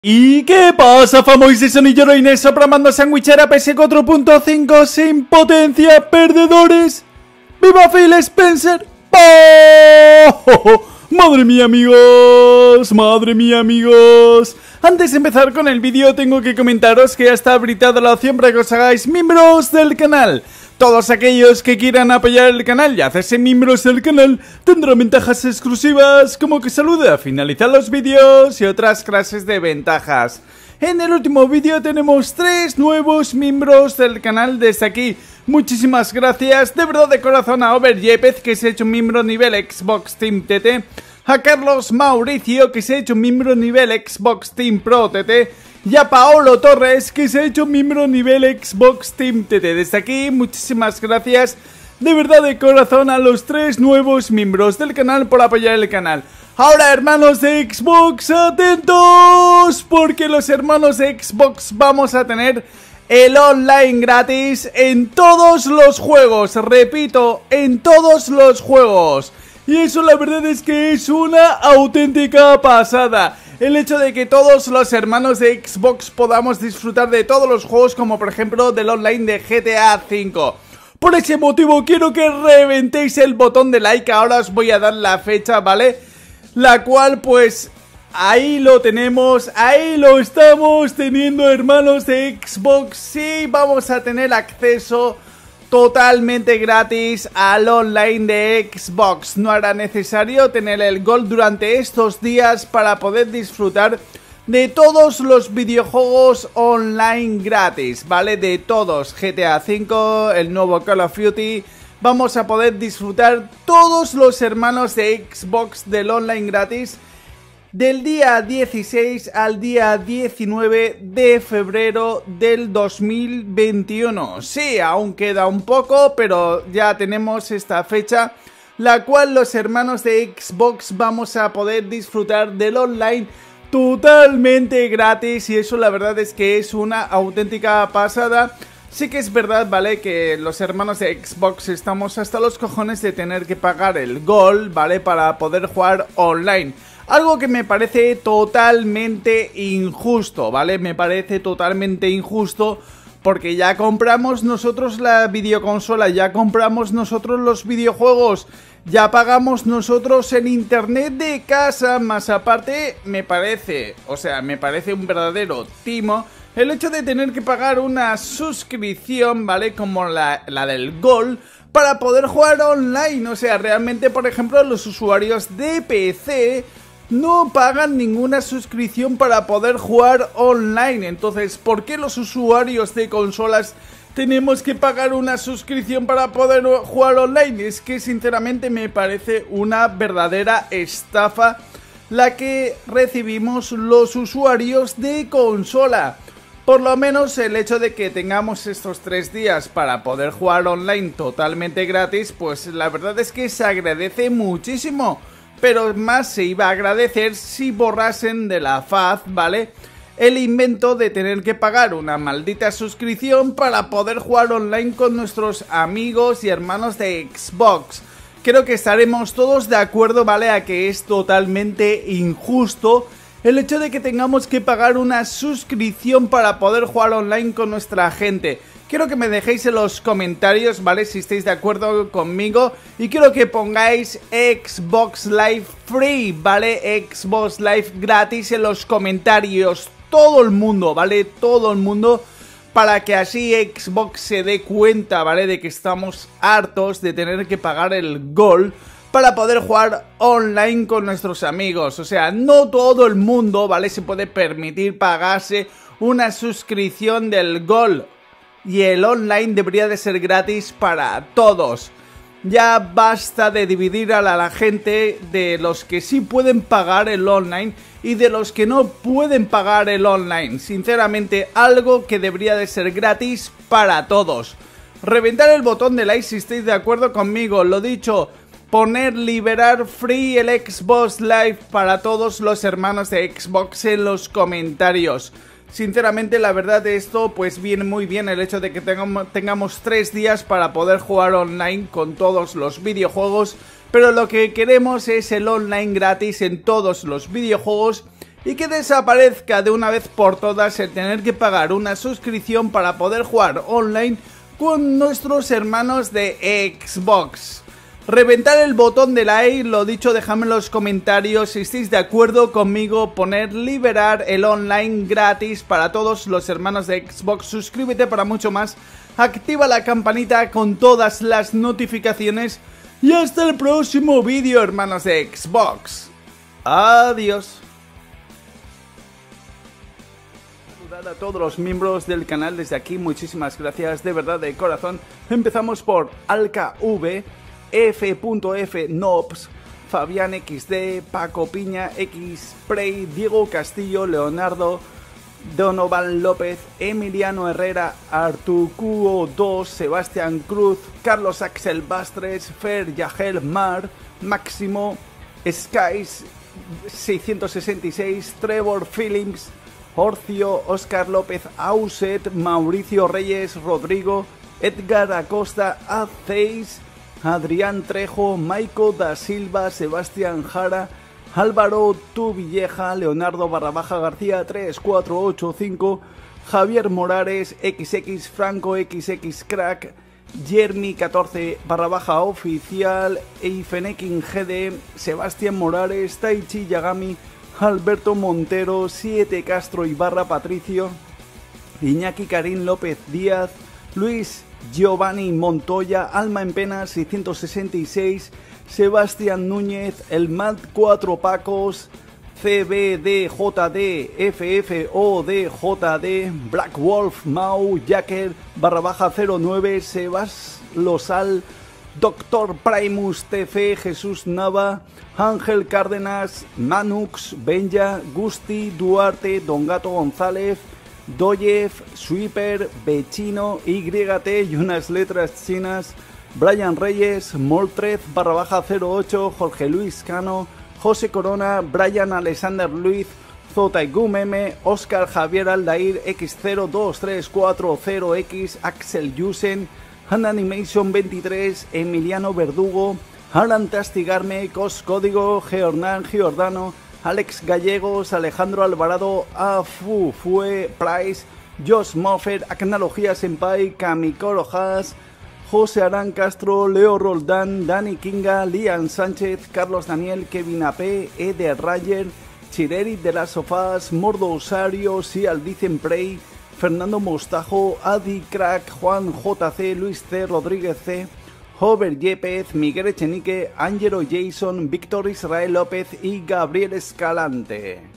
¿Y qué pasa, famosos sonilloroines programando sandwichera PS4.5 sin potencia, perdedores? ¡Viva Phil Spencer! ¡Oh! ¡Madre mía, amigos! ¡Madre mía, amigos! Antes de empezar con el vídeo tengo que comentaros que ya está habilitada la opción para que os hagáis miembros del canal. Todos aquellos que quieran apoyar el canal y hacerse miembros del canal tendrán ventajas exclusivas como que saluda, finalizar los vídeos y otras clases de ventajas. En el último vídeo tenemos 3 nuevos miembros del canal. Desde aquí, muchísimas gracias de verdad de corazón a Over Yepez, que se ha hecho miembro nivel Xbox Team TT, a Carlos Mauricio, que se ha hecho miembro nivel Xbox Team Pro TT, y a Paolo Torres, que se ha hecho miembro nivel Xbox Team TT. Desde aquí, muchísimas gracias de verdad de corazón a los 3 nuevos miembros del canal por apoyar el canal. Ahora, hermanos de Xbox, atentos, porque los hermanos de Xbox vamos a tener el online gratis en todos los juegos. Repito, en todos los juegos. Y eso la verdad es que es una auténtica pasada. El hecho de que todos los hermanos de Xbox podamos disfrutar de todos los juegos, como por ejemplo del online de GTA V. Por ese motivo quiero que reventéis el botón de like. Ahora os voy a dar la fecha, ¿vale? La cual pues ahí lo tenemos, ahí lo estamos teniendo, hermanos de Xbox. Sí, vamos a tener acceso totalmente gratis al online de Xbox. No hará necesario tener el Gold durante estos días para poder disfrutar de todos los videojuegos online gratis, ¿vale? De todos, GTA V, el nuevo Call of Duty. Vamos a poder disfrutar todos los hermanos de Xbox del online gratis del día 16 al día 19 de febrero del 2021. Sí, aún queda un poco, pero ya tenemos esta fecha, la cual los hermanos de Xbox vamos a poder disfrutar del online totalmente gratis, y eso la verdad es que es una auténtica pasada. Sí que es verdad, ¿vale? Que los hermanos de Xbox estamos hasta los cojones de tener que pagar el Gold, ¿vale? Para poder jugar online. Algo que me parece totalmente injusto, ¿vale? Me parece totalmente injusto porque ya compramos nosotros la videoconsola, ya compramos nosotros los videojuegos, ya pagamos nosotros el internet de casa, más aparte me parece un verdadero timo el hecho de tener que pagar una suscripción, ¿vale? Como la del Gold para poder jugar online. O sea, realmente, por ejemplo, los usuarios de PC no pagan ninguna suscripción para poder jugar online. Entonces, ¿por qué los usuarios de consolas tenemos que pagar una suscripción para poder jugar online? Es que sinceramente me parece una verdadera estafa la que recibimos los usuarios de consola. Por lo menos el hecho de que tengamos estos 3 días para poder jugar online totalmente gratis, pues la verdad es que se agradece muchísimo. Pero más se iba a agradecer si borrasen de la faz, ¿vale? El invento de tener que pagar una maldita suscripción para poder jugar online con nuestros amigos y hermanos de Xbox. Creo que estaremos todos de acuerdo, ¿vale? A que es totalmente injusto el hecho de que tengamos que pagar una suscripción para poder jugar online con nuestra gente. Quiero que me dejéis en los comentarios, ¿vale? Si estáis de acuerdo conmigo. Y quiero que pongáis Xbox Live Free, ¿vale? Xbox Live gratis en los comentarios. Todo el mundo, ¿vale? Todo el mundo. Para que así Xbox se dé cuenta, ¿vale? De que estamos hartos de tener que pagar el Gold para poder jugar online con nuestros amigos. O sea, no todo el mundo, ¿vale? Se puede permitir pagarse una suscripción del Gold. Y el online debería de ser gratis para todos. Ya basta de dividir a la gente de los que sí pueden pagar el online y de los que no pueden pagar el online. Sinceramente, algo que debería de ser gratis para todos. Reventar el botón de like si estáis de acuerdo conmigo. Lo dicho, poner liberar free el Xbox Live para todos los hermanos de Xbox en los comentarios. Sinceramente, la verdad de esto pues viene muy bien el hecho de que tengamos 3 días para poder jugar online con todos los videojuegos, pero lo que queremos es el online gratis en todos los videojuegos y que desaparezca de una vez por todas el tener que pagar una suscripción para poder jugar online con nuestros hermanos de Xbox. Reventar el botón de like, lo dicho, dejadme en los comentarios si estáis de acuerdo conmigo, poner liberar el online gratis para todos los hermanos de Xbox, suscríbete para mucho más, activa la campanita con todas las notificaciones y hasta el próximo vídeo, hermanos de Xbox. Adiós. A todos los miembros del canal desde aquí, muchísimas gracias de verdad, de corazón. Empezamos por Alka V, F.F. Nobs, Fabián XD, Paco Piña, X Prey, Diego Castillo, Leonardo, Donovan López, Emiliano Herrera, Artucuo 2, Sebastián Cruz, Carlos Axel Bastres, Fer Yagel Mar, Máximo, Skies 666, Trevor Phillips, Orcio, Óscar López Auset, Mauricio Reyes, Rodrigo, Edgar Acosta, Aceis, Adrián Trejo, Maico da Silva, Sebastián Jara, Álvaro Tuvilleja, Leonardo _ García 3485, Javier Morales, XX Franco, XX Crack, Jeremy 14 _ oficial, Eifenekin GD, Sebastián Morales, Taichi Yagami, Alberto Montero, 7 Castro Ibarra Patricio, Iñaki Karim López Díaz, Luis Giovanni Montoya, Alma en Pena 666, Sebastián Núñez, El Mad 4 Pacos, CBDJD, FFODJD, Black Wolf Mau, Jacker _ 09, Sebas Losal, Doctor Primus TF, Jesús Nava, Ángel Cárdenas, Manux, Benja, Gusti, Duarte, Don Gato González, Doyev, Sweeper, Bechino, YT y unas letras chinas, Brian Reyes, Moltrez _ 08, Jorge Luis Cano, José Corona, Brian Alexander Luis, Zotaigum M, Oscar Javier Aldair, X02340X, Axel Yusen, Animation 23, Emiliano Verdugo, Alan Tastigarme, Cos Código, Geornan Giordano, Alex Gallegos, Alejandro Alvarado, Afu Fue Price, Josh Moffett, Acnología Senpai, Kamikoro Haas, José Arán Castro, Leo Roldán, Dani Kinga, Lian Sánchez, Carlos Daniel, Kevin AP, Eder Rayer, Chireri de las Sofás, Mordo Usario, Sial Dicen Prey, Fernando Mostajo, Adi Crack, Juan JC, Luis C, Rodríguez C, Hover Yepez, Miguel Echenique, Ángelo Jason, Víctor Israel López y Gabriel Escalante.